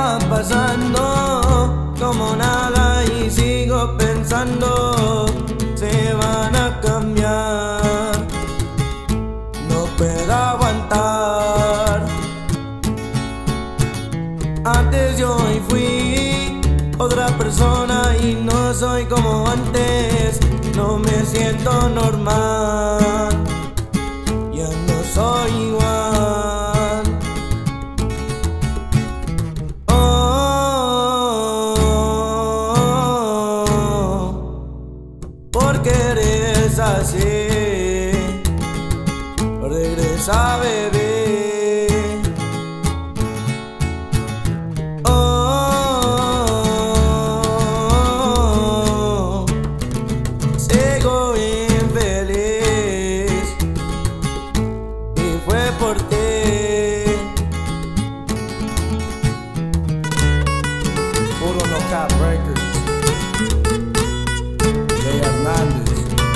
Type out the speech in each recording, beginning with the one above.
va pasando como nada y sigo pensando se van a cambiar. No puedo aguantar. Antes yo fui otra persona y no soy como antes. No me siento normal, ya no soy igual. Porque eres así, regresa, bebé. Sigo infeliz y fue por ti. Puro No Cap Records, Jay Hernández.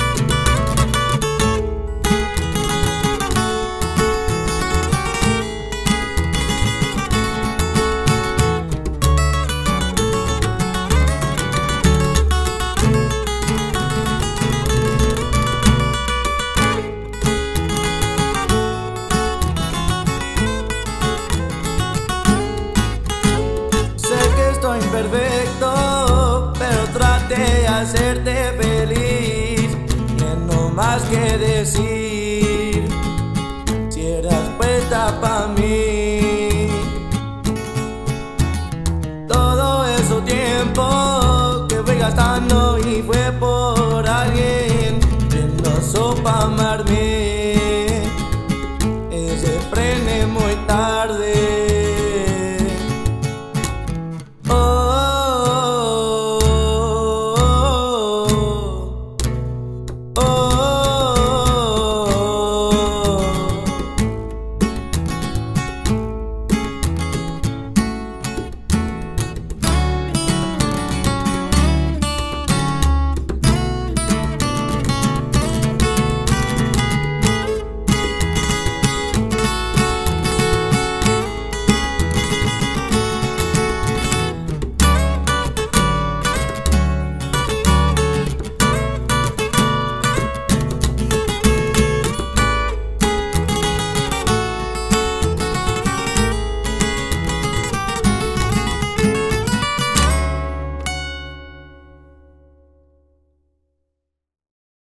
Soy imperfecto, pero traté de hacerte feliz. Tengo más que decir, si eras puesta pa' mí.